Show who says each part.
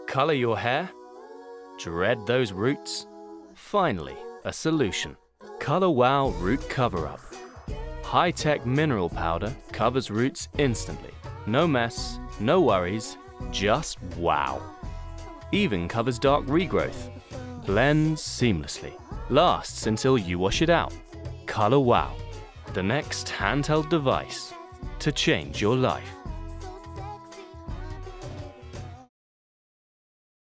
Speaker 1: Color your hair? Dread those roots? Finally, a solution. Color Wow Root Cover-Up. High-tech mineral powder covers roots instantly. No mess, no worries, just wow. Even covers dark regrowth. Blends seamlessly. Lasts until you wash it out. Color Wow, the next handheld device to change your life.